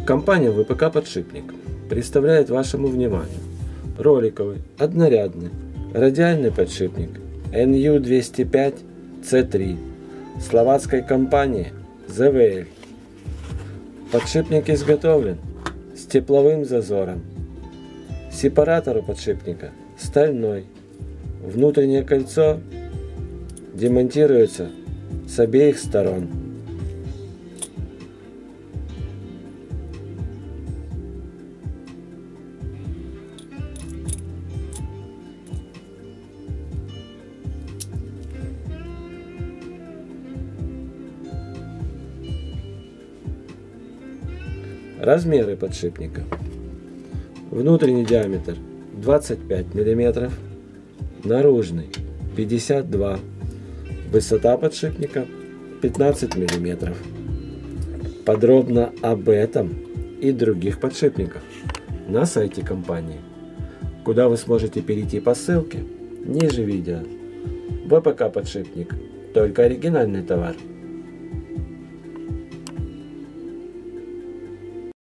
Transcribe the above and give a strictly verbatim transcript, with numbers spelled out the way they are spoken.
Компания вэ пэ ка «Подшипник» представляет вашему вниманию роликовый, однорядный, радиальный подшипник эн ю двести пять цэ три словацкой компании зэ вэ эль. Подшипник изготовлен с тепловым зазором. Сепаратор у подшипника стальной. Внутреннее кольцо демонтируется с обеих сторон. Размеры подшипника. Внутренний диаметр двадцать пять миллиметров, наружный пятьдесят два, высота подшипника пятнадцать миллиметров. Подробно об этом и других подшипниках на сайте компании, куда вы сможете перейти по ссылке ниже видео. вэ пэ ка «Подшипник» – только оригинальный товар.